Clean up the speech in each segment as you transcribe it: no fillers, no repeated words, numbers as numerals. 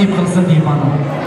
nasip qilsin deyman.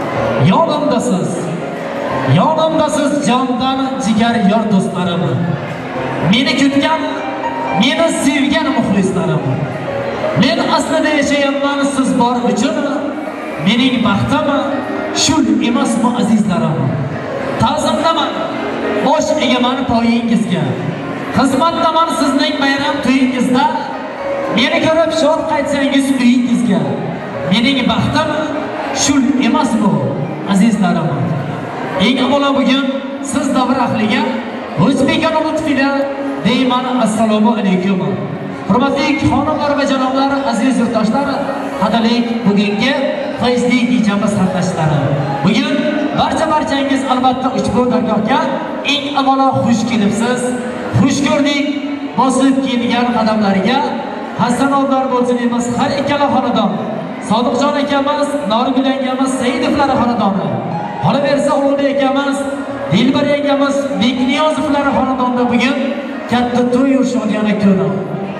Yonimdasiz jondan jigar yor do'stlarim. Meni kutgan, meni sevgan muxlislarim. Men aslida yashayapman siz bor uchun. Mening baxtim shul emasmi azizlarim. Ta'zimdaman bosh egaman poyingizga. Xizmatdaman sizning bayram to'yingizda. Meni ko'rib shod qaytsangiz uyingizga. Mening baxtim shul emasmi azizlarim. Eng avvalo bugun siz davr ahliga O'zbekiston lutfida deyman assalomu alaykum. Hurmatli xonimlar va janoblar, aziz yurtdoshlar, qadrli bugungi fayzli kechamiz qatnashchilari. Bugun barchangiz albatta ushbu dargohga eng avvalo xush kelibsiz. Xush ko'rdik. Bosib kelgan qadamlariga hasanotlar bo'lsin deymiz har ikkala xonadon. Sodiqjon akamiz, Norgul akamiz, Saidovlar xonadoni. Qolaversa Ulug'bek akamiz, Dilbar akamiz, Bekniyozovlar xonadonida bugun katta to'y shodiyona kuni.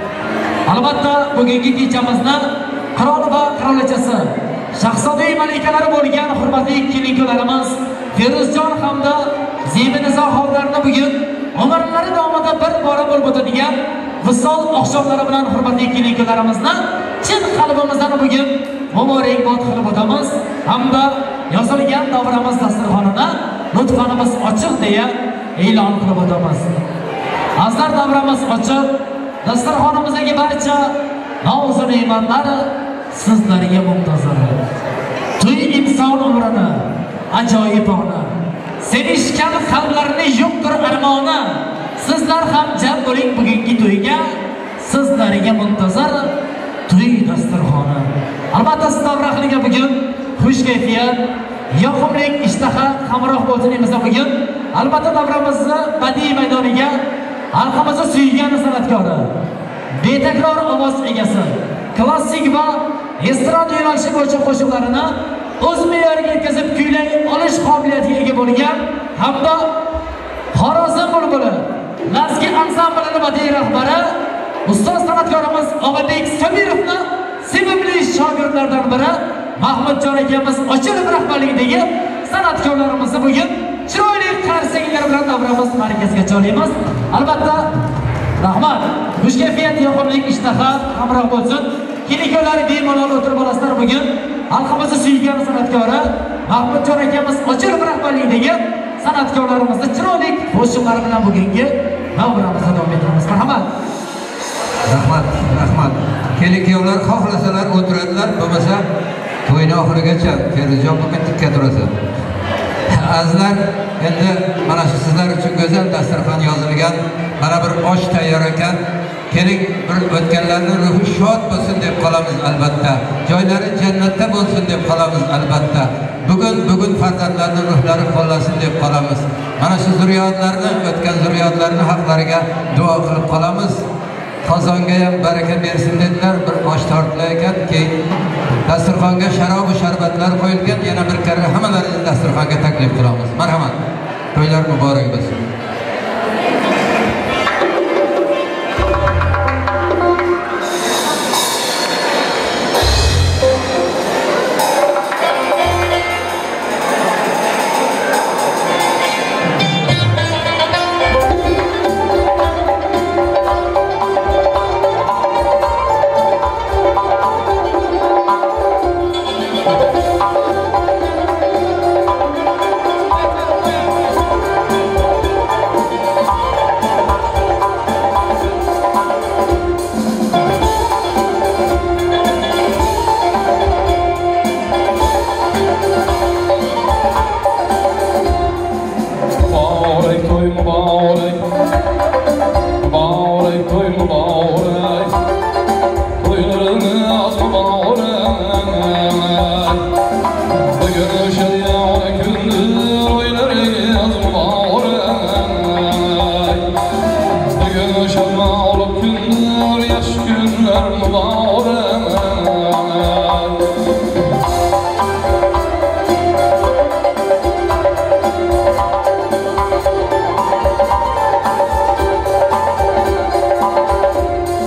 Albatta bugungi kechamizni qirol va qirolichasi, shahzoda malikalari bo'lgan hurmatli kelinlarimiz Feruzjon hamda Zebinizo xonlarni bugun umrlari davomida bir bora bo'lib o'tadigan visol oqshomlari bilan hurmatli kelinlarimizni chin qalbimizdan bugun muborakbod qilib o'tamiz hamda yozilgan davramiz dasturxonini lutfanimiz ochiq deya e'lon qilib o'tamiz. Azlar davramiz ochiq, dasturxonimizdagi barcha noz ne'matlar sizlarga muntazir. To'y inson umrini ajoyibona, sevishgan qalblarni yo'qdir armoni. Sizlar ham jam bo'ling bugungi to'yga, sizlarga muntazir to'y dasturxoni. Albatta siz davrahliga bugun xush kayfiyat, yoqimli ishtaha hamroh bo'lsin deymiz bugun. Albatta davramizni badiiy maydoniga xalqimizni suygan san'atkori, betakror ovoz egasi, klassik va estrada yo'nalishi bo'yicha qo'shiqlarini o'z me'yoriga yetkazib kuylay olish qobiliyatiga ega bo'lgan hamda Xorazm bulbuli Lazgi ansamblining badiiy rahbari ustoz san'atkorimiz Og'abek Sabirovni sevimli shogirdlaridan biri Mahmudjon akamiz Ochilov rahbarligidagi san'atkorlarimizni bugun chiroyli qarshiliklari bilan davramiz markaziga joylaymiz. Albatta rahmat, xush kayfiyat, yoqimli ishtaha hamroh bo'lsin. Kelinlar bemalol o'tirib olasizlar. Bugun xalqimizni suygan san'atkori Mahmudjon akamiz Ochilov rahbarligidagi san'atkorlarimizni chiroyli qo'shiqlari bilan bugungi davramizda davom etamiz. Marhamat. Rahmat. Kelinlar xohlasalar o'tiradilar, bo'lmasa to'yni oxirigacha Feruzjon bugun tikka turadi. Azizlar, endi mana shu sizlar uchun go'zal dasturxon yozilgan, mana bir osh tayyor ekan. Keling, bir o'tganlarning ruhi shod bo'lsin deb qolamiz albatta. Joylari jannatda bo'lsin deb qolamiz albatta. Bugun farzandlarning ruhlari qo'llasin deb qolamiz. Mana shu zurriyotlarni, o'tgan zurriyotlarning haqlariga duo qilib qolamiz. Qozonga ham baraka bersin dedilar, bir osh tortilar ekan, keyin dasturxonga sharob va sharbatlar qo'yilgan, yana bir karra hammalarini dasturxonga taklif qilamiz. Marhamat. To'ylar muborak bo'lsin.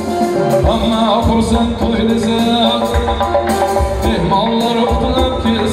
Xursand to'y desam, mehmonlar o'qilib kelsa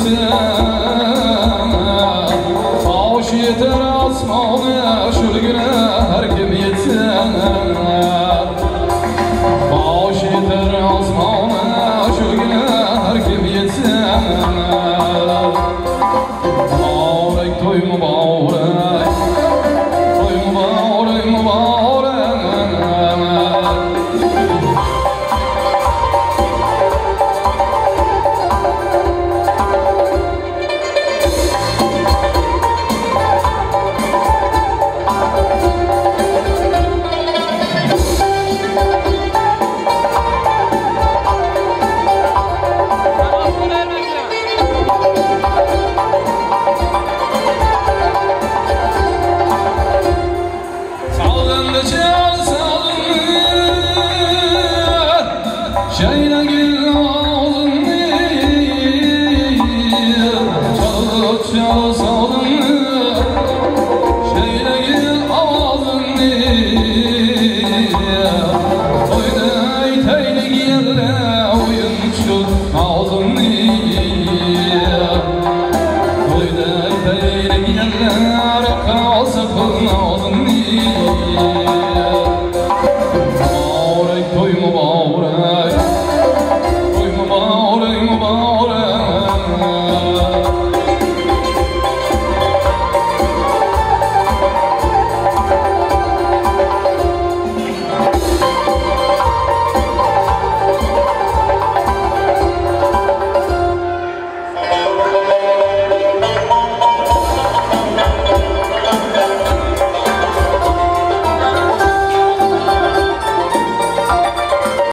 Toyma bağıray,